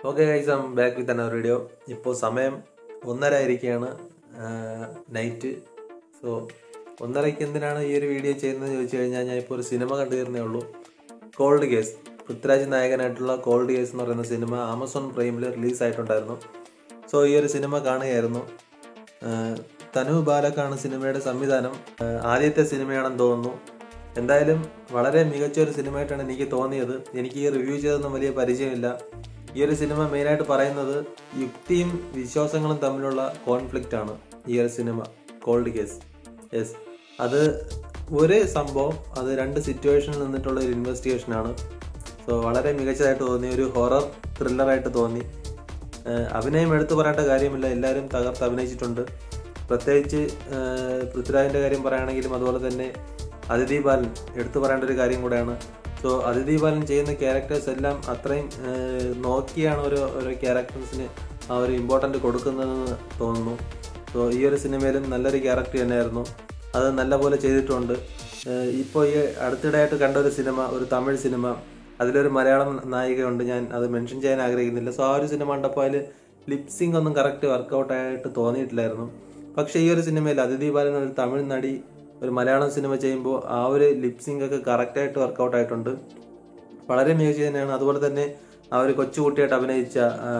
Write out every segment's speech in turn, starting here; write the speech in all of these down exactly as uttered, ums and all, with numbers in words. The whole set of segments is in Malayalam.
Okay guys, I'm back with another video. ഇപ്പോൾ സമയം ഒന്നര ആയിരിക്കുകയാണ് നൈറ്റ്. സോ ഒന്നരയ്ക്ക് എന്തിനാണ് ഈ ഒരു വീഡിയോ ചെയ്യുന്നതെന്ന് ചോദിച്ചു കഴിഞ്ഞാൽ ഞാൻ ഇപ്പോൾ ഒരു സിനിമ കണ്ടു തീർന്നേ ഉള്ളൂ. കോൾഡ് കേസ്, പൃഥ്വിരാജ് നായകനായിട്ടുള്ള കോൾഡ് കേസ് എന്ന് പറയുന്ന സിനിമ ആമസോൺ പ്രൈമിൽ റിലീസായിട്ടുണ്ടായിരുന്നു. സോ ഈ ഒരു സിനിമ കാണുകയായിരുന്നു. തനു ബാലക്കാണ് സിനിമയുടെ സംവിധാനം. ആദ്യത്തെ സിനിമയാണെന്ന് തോന്നുന്നു. എന്തായാലും വളരെ മികച്ച ഒരു സിനിമയായിട്ടാണ് എനിക്ക് തോന്നിയത്. എനിക്ക് ഈ റിവ്യൂ ചെയ്തൊന്നും വലിയ പരിചയമില്ല. ഈ ഒരു സിനിമ മെയിനായിട്ട് പറയുന്നത് യുക്തിയും വിശ്വാസങ്ങളും തമ്മിലുള്ള കോൺഫ്ലിക്റ്റ് ആണ് ഈ ഒരു സിനിമ കോൾഡ് കേസ്. യെസ്, അത് ഒരു സംഭവം, അത് രണ്ട് സിറ്റുവേഷനിൽ നിന്നിട്ടുള്ള ഒരു ഇൻവെസ്റ്റിഗേഷനാണ്. സോ വളരെ മികച്ചതായിട്ട് തോന്നി, ഒരു ഹൊറർ ത്രില്ലറായിട്ട് തോന്നി. അഭിനയം എടുത്തു പറയേണ്ട കാര്യമില്ല, എല്ലാവരും തകർത്ത് അഭിനയിച്ചിട്ടുണ്ട്. പ്രത്യേകിച്ച് പൃഥ്വിരാജിൻ്റെ കാര്യം പറയുകയാണെങ്കിലും അതുപോലെ തന്നെ അതിഥി ബാലൻ എടുത്തു പറയേണ്ട ഒരു കാര്യം കൂടെയാണ്. സോ അതിഥി ബാലൻ ചെയ്യുന്ന ക്യാരക്ടേഴ്സ് എല്ലാം അത്രയും നോക്കിയാണ് ഓരോ ഓരോ ക്യാരക്ടേഴ്സിന് ആ ഒരു ഇമ്പോർട്ടൻ്റ് കൊടുക്കുന്നതെന്ന് തോന്നുന്നു. സോ ഈ ഒരു സിനിമയിലും നല്ലൊരു ക്യാരക്ടർ തന്നെയായിരുന്നു, അത് നല്ലപോലെ ചെയ്തിട്ടുണ്ട്. ഇപ്പോൾ ഈ അടുത്തിടെയായിട്ട് കണ്ട ഒരു സിനിമ, ഒരു തമിഴ് സിനിമ, അതിലൊരു മലയാളം നായികയുണ്ട്, ഞാൻ അത് മെൻഷൻ ചെയ്യാൻ ആഗ്രഹിക്കുന്നില്ല. സോ ആ ഒരു സിനിമ കണ്ടപ്പോൾ അതിൽ ലിപ്സിംഗ് ഒന്നും കറക്റ്റ് വർക്കൗട്ടായിട്ട് തോന്നിയിട്ടില്ലായിരുന്നു. പക്ഷേ ഈ ഒരു സിനിമയിൽ അതിഥി ബാലൻ ഒരു തമിഴ് നടി ഒരു മലയാളം സിനിമ ചെയ്യുമ്പോൾ ആ ഒരു ലിപ്സിംഗ് ഒക്കെ കറക്റ്റായിട്ട് വർക്കൗട്ട് ആയിട്ടുണ്ട്. വളരെ മികച്ച തന്നെയാണ്. അതുപോലെ തന്നെ ആ ഒരു കൊച്ചുകുട്ടിയായിട്ട് അഭിനയിച്ച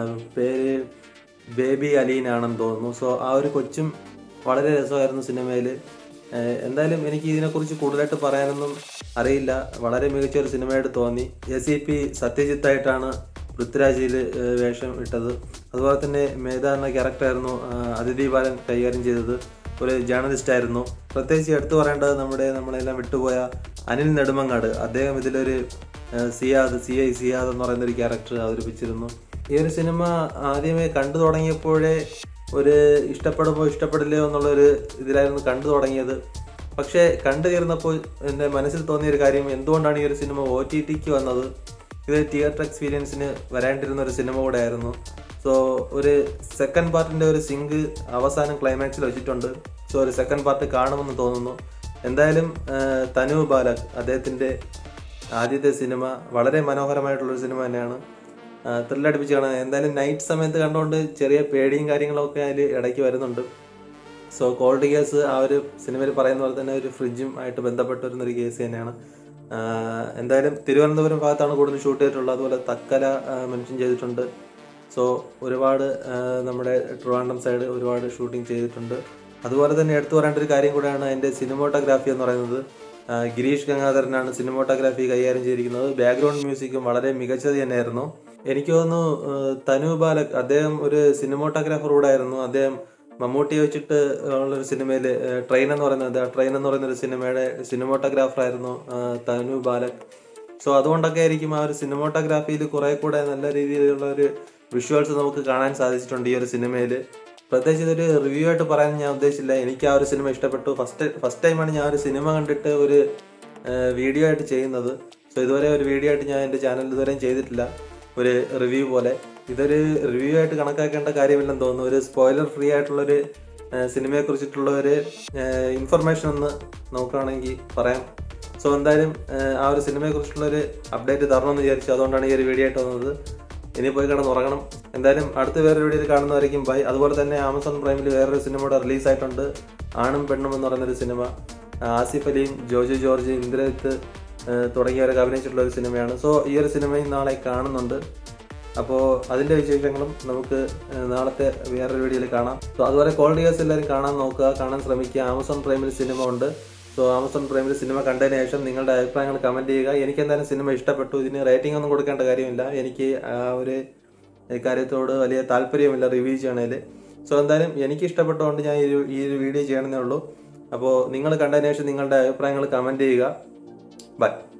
പേര് ബേബി അലീനാണെന്ന് തോന്നുന്നു. സോ ആ ഒരു കൊച്ചും വളരെ രസമായിരുന്നു സിനിമയിൽ. എന്തായാലും എനിക്ക് ഇതിനെക്കുറിച്ച് കൂടുതലായിട്ട് പറയാനൊന്നും അറിയില്ല. വളരെ മികച്ച ഒരു സിനിമയായിട്ട് തോന്നി. എസ് ഇ പി സത്യജിത്തായിട്ടാണ് പൃഥ്വിരാജിൽ വേഷം ഇട്ടത്. അതുപോലെ തന്നെ മേധ എന്ന ക്യാരക്ടറായിരുന്നു അതിഥി ബാലൻ കൈകാര്യം ചെയ്തത്. ഒരു ജേർണലിസ്റ്റ് ആയിരുന്നു. പ്രത്യേകിച്ച് എടുത്തു പറയേണ്ടത് നമ്മുടെ നമ്മളെല്ലാം വിട്ടുപോയ അനിൽ നെടുമങ്ങാട്. അദ്ദേഹം ഇതിലൊരു സിയാദ് സി ഐ സിയാദ് എന്ന് പറയുന്ന ഒരു ക്യാരക്ടർ അവതരിപ്പിച്ചിരുന്നു. ഈ ഒരു സിനിമ ആദ്യമേ കണ്ടു തുടങ്ങിയപ്പോഴേ ഒരു ഇഷ്ടപ്പെടുമോ ഇഷ്ടപ്പെടില്ലയോ എന്നുള്ളൊരു ഇതിലായിരുന്നു കണ്ടു തുടങ്ങിയത്. പക്ഷേ കണ്ടു തീർന്നപ്പോൾ എൻ്റെ മനസ്സിൽ തോന്നിയൊരു കാര്യം, എന്തുകൊണ്ടാണ് ഈ ഒരു സിനിമ ഒ ടി ടിക്ക് വന്നത്? ഇത് തിയേറ്റർ എക്സ്പീരിയൻസിന് വരാണ്ടിരുന്ന ഒരു സിനിമ കൂടെ ആയിരുന്നു. സോ ഒരു സെക്കൻഡ് പാർട്ടിൻ്റെ ഒരു സിങ്ക് അവസാനം ക്ലൈമാക്സിൽ വെച്ചിട്ടുണ്ട്. സോ ഒരു സെക്കൻഡ് പാർട്ട് കാണുമെന്ന് തോന്നുന്നു. എന്തായാലും തനു ബാലക് അദ്ദേഹത്തിൻ്റെ ആദ്യത്തെ സിനിമ വളരെ മനോഹരമായിട്ടുള്ളൊരു സിനിമ തന്നെയാണ്. ത്രില്ലടിപ്പിച്ച് കാണാൻ. എന്തായാലും നൈറ്റ് സമയത്ത് കണ്ടുകൊണ്ട് ചെറിയ പേടിയും കാര്യങ്ങളൊക്കെ അതിൽ ഇടയ്ക്ക് വരുന്നുണ്ട്. സോ കോൾഡ് കേസ് ആ ഒരു സിനിമയിൽ പറയുന്ന പോലെ തന്നെ ഒരു ഫ്രിഡ്ജും ആയിട്ട് ബന്ധപ്പെട്ട് വരുന്നൊരു കേസ് തന്നെയാണ്. എന്തായാലും തിരുവനന്തപുരം ഭാഗത്താണ് കൂടുതൽ ഷൂട്ട് ചെയ്തിട്ടുള്ളത്. അതുപോലെ തക്കല മെൻഷൻ ചെയ്തിട്ടുണ്ട്. സോ ഒരുപാട് നമ്മുടെ ട്രിവാൻഡ്രം സൈഡ് ഒരുപാട് ഷൂട്ടിംഗ് ചെയ്തിട്ടുണ്ട്. അതുപോലെ തന്നെ എടുത്തു പറയേണ്ട ഒരു കാര്യം കൂടെയാണ് അതിൻ്റെ സിനിമോട്ടോഗ്രാഫി എന്ന് പറയുന്നത്. ഗിരീഷ് ഗംഗാധരനാണ് സിനിമോട്ടോഗ്രാഫി കൈകാര്യം ചെയ്തിരിക്കുന്നത്. ബാക്ക്ഗ്രൗണ്ട് മ്യൂസിക്കും വളരെ മികച്ചത് തന്നെയായിരുന്നു. എനിക്ക് തോന്നുന്നു തനു ബാലക് അദ്ദേഹം ഒരു സിനിമോട്ടോഗ്രാഫർ കൂടെ ആയിരുന്നു. അദ്ദേഹം മമ്മൂട്ടി വെച്ചിട്ട് ഉള്ളൊരു സിനിമയിൽ ട്രെയിൻ എന്ന് പറയുന്നത് ട്രെയിൻ എന്ന് പറയുന്നൊരു സിനിമയുടെ സിനിമോട്ടോഗ്രാഫർ ആയിരുന്നു തനു ബാലക്. സോ അതുകൊണ്ടൊക്കെ ആയിരിക്കും ആ ഒരു സിനിമോട്ടോഗ്രാഫിയിൽ കുറെ കൂടെ നല്ല രീതിയിലുള്ള ഒരു വിഷ്വൽസ് നമുക്ക് കാണാൻ സാധിച്ചിട്ടുണ്ട് ഈ ഒരു സിനിമയിൽ. പ്രത്യേകിച്ച് ഇതൊരു റിവ്യൂ ആയിട്ട് പറയാൻ ഞാൻ ഉദ്ദേശിച്ചില്ല. എനിക്ക് ആ ഒരു സിനിമ ഇഷ്ടപ്പെട്ടു. ഫസ്റ്റ് ഫസ്റ്റ് ടൈമാണ് ഞാൻ ഒരു സിനിമ കണ്ടിട്ട് ഒരു വീഡിയോ ആയിട്ട് ചെയ്യുന്നത്. സോ ഇതുവരെ ഒരു വീഡിയോ ആയിട്ട് ഞാൻ എൻ്റെ ചാനലിൽ ഇതുവരെയും ചെയ്തിട്ടില്ല, ഒരു റിവ്യൂ പോലെ. ഇതൊരു റിവ്യൂ ആയിട്ട് കണക്കാക്കേണ്ട കാര്യമില്ലെന്ന് തോന്നുന്നു. ഒരു സ്പോയിലർ ഫ്രീ ആയിട്ടുള്ളൊരു സിനിമയെ കുറിച്ചിട്ടുള്ള ഒരു ഇൻഫർമേഷൻ ഒന്ന് നോക്കുകയാണെങ്കിൽ പറയാം. സോ എന്തായാലും ആ ഒരു സിനിമയെ കുറിച്ചുള്ളൊരു അപ്ഡേറ്റ് തരണമെന്ന് വിചാരിച്ചു. അതുകൊണ്ടാണ് ഈ ഒരു വീഡിയോ ആയിട്ട് വന്നത്. ഇനി പോയി കിടന്ന് ഉറങ്ങണം. എന്തായാലും അടുത്ത വേറൊരു വീഡിയോയിൽ കാണുന്നതായിരിക്കും. ബൈ. അതുപോലെ തന്നെ ആമസോൺ പ്രൈമിൽ വേറൊരു സിനിമ കൂടെ റിലീസായിട്ടുണ്ട്, ആണും പെണ്ണും എന്ന് പറയുന്നൊരു സിനിമ. ആസിഫ് അലിയും ജോജു ജോർജ്, ഇന്ദ്രജിത്ത് തുടങ്ങിയവരൊക്കെ അഭിനയിച്ചിട്ടുള്ള ഒരു സിനിമയാണ്. സോ ഈ ഒരു സിനിമയും നാളെ കാണുന്നുണ്ട്. അപ്പോൾ അതിൻ്റെ വിശേഷങ്ങളും നമുക്ക് നാളത്തെ വേറൊരു വീഡിയോയിൽ കാണാം. സോ അതുപോലെ കോൾഡ് കേസ് എല്ലാവരും കാണാൻ നോക്കുക, കാണാൻ ശ്രമിക്കുക. ആമസോൺ പ്രൈമിൽ സിനിമ ഉണ്ട്. സോ ആമസോൺ പ്രൈമിൽ സിനിമ കണ്ടതിന് ശേഷം നിങ്ങളുടെ അഭിപ്രായങ്ങൾ കമൻറ്റ് ചെയ്യുക. എനിക്ക് എന്തായാലും സിനിമ ഇഷ്ടപ്പെട്ടു. ഇതിന് റേറ്റിംഗ് ഒന്നും കൊടുക്കേണ്ട കാര്യമില്ല. എനിക്ക് ആ ഒരു കാര്യത്തോട് വലിയ താല്പര്യമില്ല റിവ്യൂ ചെയ്യണേൽ. സോ എന്തായാലും എനിക്ക് ഇഷ്ടപ്പെട്ടുകൊണ്ട് ഞാൻ ഈ ഈ ഒരു വീഡിയോ ചെയ്യണമെന്നേ ഉള്ളൂ. അപ്പോൾ നിങ്ങൾ കണ്ടതിന് ശേഷം നിങ്ങളുടെ അഭിപ്രായങ്ങൾ കമൻറ്റ് ചെയ്യുക. ബൈ.